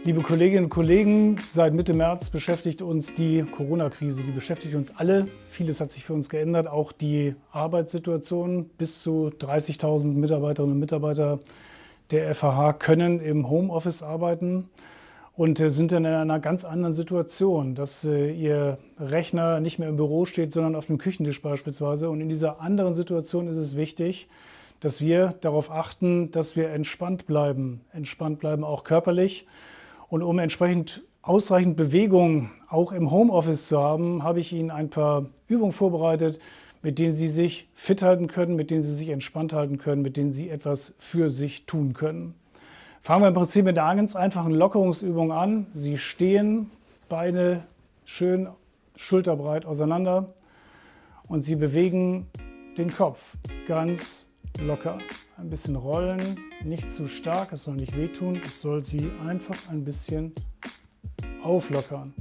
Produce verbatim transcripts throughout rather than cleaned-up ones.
Liebe Kolleginnen und Kollegen, seit Mitte März beschäftigt uns die Corona-Krise. Die beschäftigt uns alle. Vieles hat sich für uns geändert, auch die Arbeitssituation. Bis zu dreißigtausend Mitarbeiterinnen und Mitarbeiter der F H H können im Homeoffice arbeiten und sind dann in einer ganz anderen Situation, dass ihr Rechner nicht mehr im Büro steht, sondern auf dem Küchentisch beispielsweise. Und in dieser anderen Situation ist es wichtig, dass wir darauf achten, dass wir entspannt bleiben. Entspannt bleiben auch körperlich. Und um entsprechend ausreichend Bewegung auch im Homeoffice zu haben, habe ich Ihnen ein paar Übungen vorbereitet, mit denen Sie sich fit halten können, mit denen Sie sich entspannt halten können, mit denen Sie etwas für sich tun können. Fangen wir im Prinzip mit einer ganz einfachen Lockerungsübung an. Sie stehen, Beine schön schulterbreit auseinander und Sie bewegen den Kopf ganz locker. Ein bisschen rollen, nicht zu stark, es soll nicht wehtun, es soll Sie einfach ein bisschen auflockern.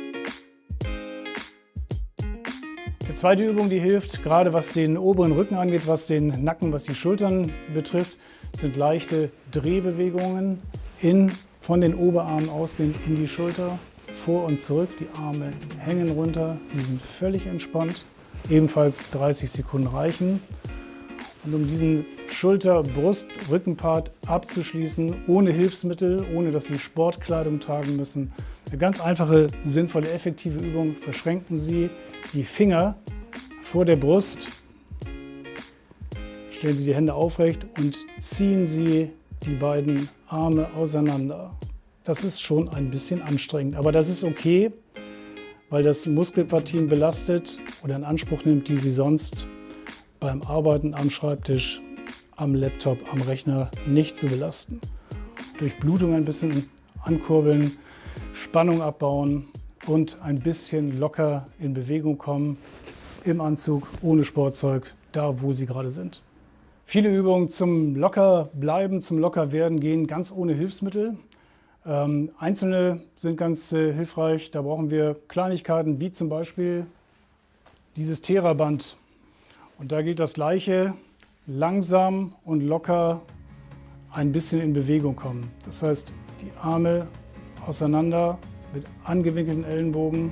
Die zweite Übung, die hilft, gerade was den oberen Rücken angeht, was den Nacken, was die Schultern betrifft, sind leichte Drehbewegungen in, von den Oberarmen ausgehend in die Schulter, vor und zurück. Die Arme hängen runter, sie sind völlig entspannt. Ebenfalls dreißig Sekunden reichen. Und um diesen Schulter-Brust-Rückenpart abzuschließen, ohne Hilfsmittel, ohne dass Sie Sportkleidung tragen müssen. Eine ganz einfache, sinnvolle, effektive Übung. Verschränken Sie die Finger vor der Brust, stellen Sie die Hände aufrecht und ziehen Sie die beiden Arme auseinander. Das ist schon ein bisschen anstrengend, aber das ist okay, weil das Muskelpartien belastet oder in Anspruch nimmt, die Sie sonst beim Arbeiten am Schreibtisch, am Laptop, am Rechner nicht zu belasten. Durch Blutung ein bisschen ankurbeln, Spannung abbauen und ein bisschen locker in Bewegung kommen, im Anzug, ohne Sportzeug, da wo Sie gerade sind. Viele Übungen zum locker bleiben, zum locker werden gehen, ganz ohne Hilfsmittel. Ähm, einzelne sind ganz äh, hilfreich, da brauchen wir Kleinigkeiten wie zum Beispiel dieses Theraband. Und da gilt das Gleiche, langsam und locker ein bisschen in Bewegung kommen. Das heißt, die Arme auseinander mit angewinkelten Ellenbogen.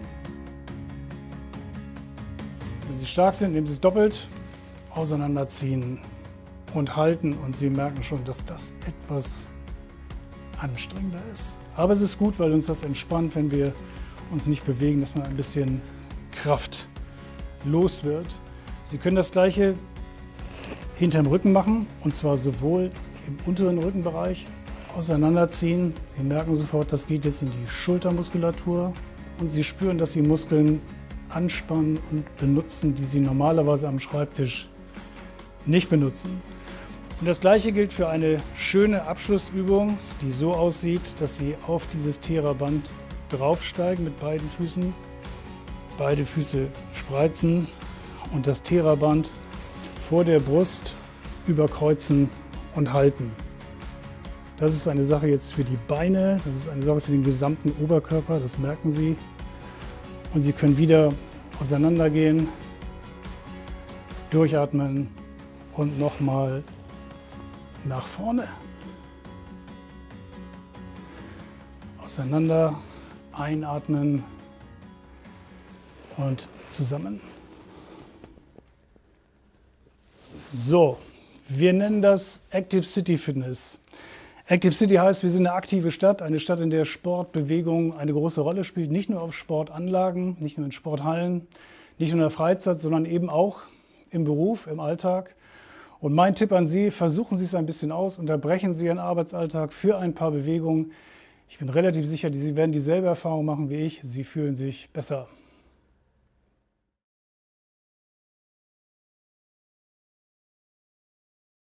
Wenn Sie stark sind, nehmen Sie es doppelt, auseinanderziehen und halten. Und Sie merken schon, dass das etwas anstrengender ist. Aber es ist gut, weil uns das entspannt, wenn wir uns nicht bewegen, dass man ein bisschen Kraft los wird. Sie können das Gleiche hinterm Rücken machen, und zwar sowohl im unteren Rückenbereich auseinanderziehen. Sie merken sofort, das geht jetzt in die Schultermuskulatur und Sie spüren, dass Sie Muskeln anspannen und benutzen, die Sie normalerweise am Schreibtisch nicht benutzen. Und das Gleiche gilt für eine schöne Abschlussübung, die so aussieht, dass Sie auf dieses Theraband draufsteigen mit beiden Füßen, beide Füße spreizen und das Theraband vor der Brust überkreuzen und halten. Das ist eine Sache jetzt für die Beine, das ist eine Sache für den gesamten Oberkörper, das merken Sie. Und Sie können wieder auseinandergehen, durchatmen und nochmal nach vorne. Auseinander, einatmen und zusammen. So, wir nennen das Active City Fitness. Active City heißt, wir sind eine aktive Stadt, eine Stadt, in der Sport, Bewegung eine große Rolle spielt. Nicht nur auf Sportanlagen, nicht nur in Sporthallen, nicht nur in der Freizeit, sondern eben auch im Beruf, im Alltag. Und mein Tipp an Sie, versuchen Sie es ein bisschen aus, unterbrechen Sie Ihren Arbeitsalltag für ein paar Bewegungen. Ich bin relativ sicher, Sie werden dieselbe Erfahrung machen wie ich. Sie fühlen sich besser.